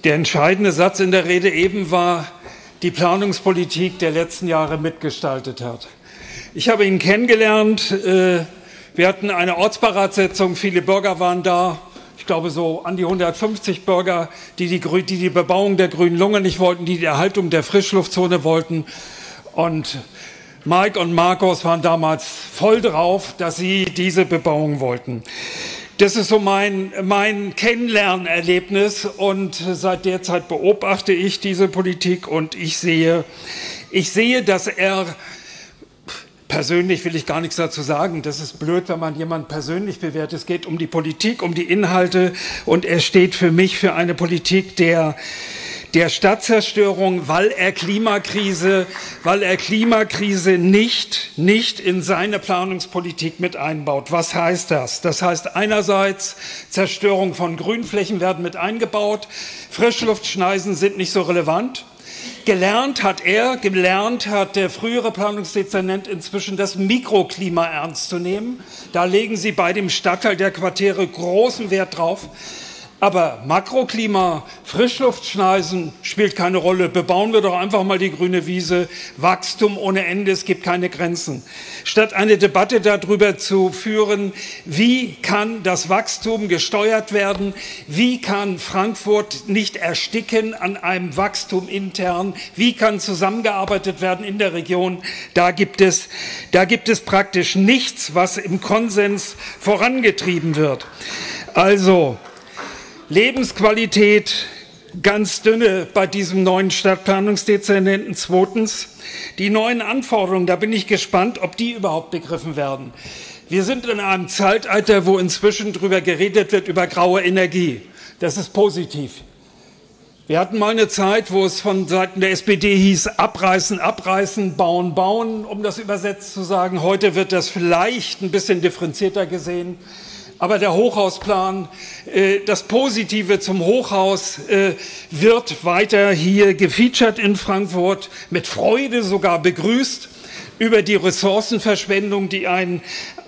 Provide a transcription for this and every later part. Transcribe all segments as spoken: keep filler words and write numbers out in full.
Der entscheidende Satz in der Rede eben war, die Planungspolitik der letzten Jahre mitgestaltet hat. Ich habe ihn kennengelernt, wir hatten eine Ortsberatssitzung, viele Bürger waren da, ich glaube so an die hundertfünfzig Bürger, die die, die die Bebauung der grünen Lunge nicht wollten, die die Erhaltung der Frischluftzone wollten. Und Mike und Markus waren damals voll drauf, dass sie diese Bebauung wollten. Das ist so mein, mein Kennenlernerlebnis und seit der Zeit beobachte ich diese Politik und ich sehe, ich sehe, dass er, persönlich will ich gar nichts dazu sagen, das ist blöd, wenn man jemanden persönlich bewertet, es geht um die Politik, um die Inhalte und er steht für mich für eine Politik der der Stadtzerstörung, weil er Klimakrise, weil er Klimakrise nicht, nicht in seine Planungspolitik mit einbaut. Was heißt das? Das heißt einerseits, Zerstörung von Grünflächen werden mit eingebaut, Frischluftschneisen sind nicht so relevant. Gelernt hat er, gelernt hat der frühere Planungsdezernent inzwischen das Mikroklima ernst zu nehmen. Da legen sie bei dem Stadtteil der Quartiere großen Wert drauf. Aber Makroklima, Frischluftschneisen spielt keine Rolle. Bebauen wir doch einfach mal die grüne Wiese. Wachstum ohne Ende, es gibt keine Grenzen. Statt eine Debatte darüber zu führen, wie kann das Wachstum gesteuert werden? Wie kann Frankfurt nicht ersticken an einem Wachstum intern? Wie kann zusammengearbeitet werden in der Region? Da gibt es, da gibt es praktisch nichts, was im Konsens vorangetrieben wird. Also, Lebensqualität ganz dünne bei diesem neuen Stadtplanungsdezernenten. Zweitens, die neuen Anforderungen, da bin ich gespannt, ob die überhaupt begriffen werden. Wir sind in einem Zeitalter, wo inzwischen darüber geredet wird, über graue Energie. Das ist positiv. Wir hatten mal eine Zeit, wo es von Seiten der S P D hieß, abreißen, abreißen, bauen, bauen, um das übersetzt zu sagen. Heute wird das vielleicht ein bisschen differenzierter gesehen. Aber der Hochhausplan, das Positive zum Hochhaus wird weiter hier gefeatured in Frankfurt, mit Freude sogar begrüßt. Über die Ressourcenverschwendung, die ein,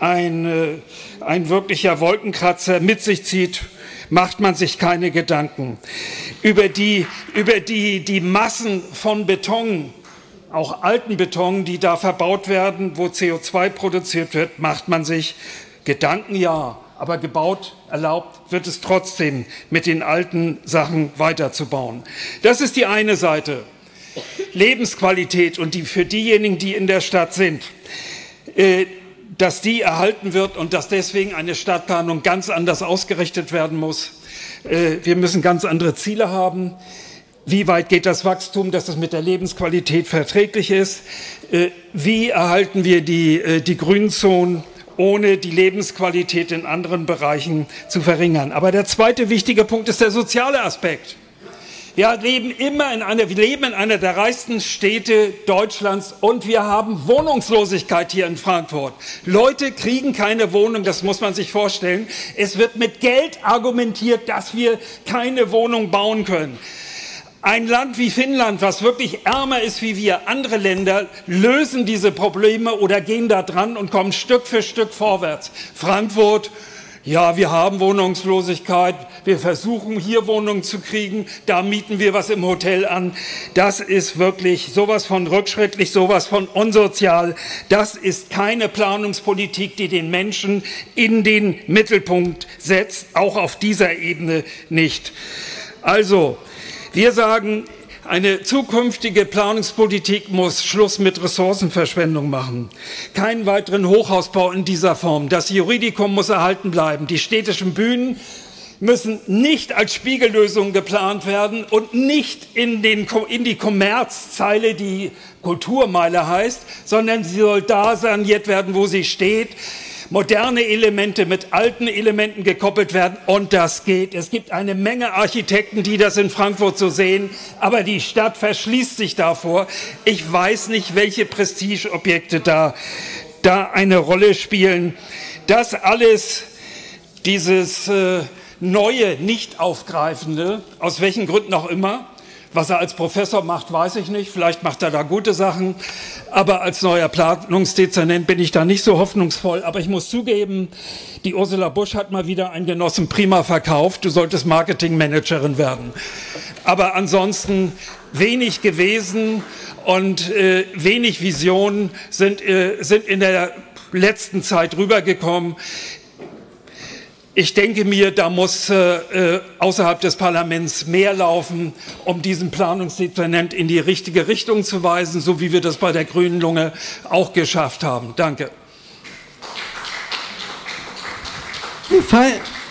ein, ein wirklicher Wolkenkratzer mit sich zieht, macht man sich keine Gedanken. Über die, über die, die Massen von Beton, auch alten Beton, die da verbaut werden, wo C O zwei produziert wird, macht man sich Gedanken, ja. Aber gebaut, erlaubt wird es trotzdem, mit den alten Sachen weiterzubauen. Das ist die eine Seite. Lebensqualität und die für diejenigen, die in der Stadt sind, äh, dass die erhalten wird und dass deswegen eine Stadtplanung ganz anders ausgerichtet werden muss. Äh, wir müssen ganz andere Ziele haben. Wie weit geht das Wachstum, dass es mit der Lebensqualität verträglich ist? Äh, wie erhalten wir die, äh, die Grünzonen, ohne die Lebensqualität in anderen Bereichen zu verringern? Aber der zweite wichtige Punkt ist der soziale Aspekt. Wir leben immer in einer, wir leben in einer der reichsten Städte Deutschlands und wir haben Wohnungslosigkeit hier in Frankfurt. Leute kriegen keine Wohnung, das muss man sich vorstellen. Es wird mit Geld argumentiert, dass wir keine Wohnung bauen können. Ein Land wie Finnland, was wirklich ärmer ist wie wir, andere Länder, lösen diese Probleme oder gehen da dran und kommen Stück für Stück vorwärts. Frankfurt, ja, wir haben Wohnungslosigkeit, wir versuchen hier Wohnungen zu kriegen, da mieten wir was im Hotel an. Das ist wirklich sowas von rückschrittlich, sowas von unsozial. Das ist keine Planungspolitik, die den Menschen in den Mittelpunkt setzt, auch auf dieser Ebene nicht. Also, wir sagen, eine zukünftige Planungspolitik muss Schluss mit Ressourcenverschwendung machen. Keinen weiteren Hochhausbau in dieser Form. Das Juridikum muss erhalten bleiben. Die städtischen Bühnen müssen nicht als Spiegellösung geplant werden und nicht in, den, in die Kommerzzeile, die Kulturmeile heißt, sondern sie soll da saniert werden, wo sie steht. Moderne Elemente mit alten Elementen gekoppelt werden und das geht. Es gibt eine Menge Architekten, die das in Frankfurt so sehen, aber die Stadt verschließt sich davor. Ich weiß nicht, welche Prestigeobjekte da, da eine Rolle spielen. Das alles, dieses äh, neue, nicht aufgreifende, aus welchen Gründen auch immer, was er als Professor macht, weiß ich nicht. Vielleicht macht er da gute Sachen. Aber als neuer Planungsdezernent bin ich da nicht so hoffnungsvoll. Aber ich muss zugeben, die Ursula Busch hat mal wieder einen Genossen prima verkauft. Du solltest Marketingmanagerin werden. aber ansonsten wenig gewesen und äh, wenig Visionen sind, äh, sind in der letzten Zeit rübergekommen. Ich denke mir, da muss äh, außerhalb des Parlaments mehr laufen, um diesen Planungsdezernent in die richtige Richtung zu weisen, so wie wir das bei der Grünen Lunge auch geschafft haben. Danke. Wir feiern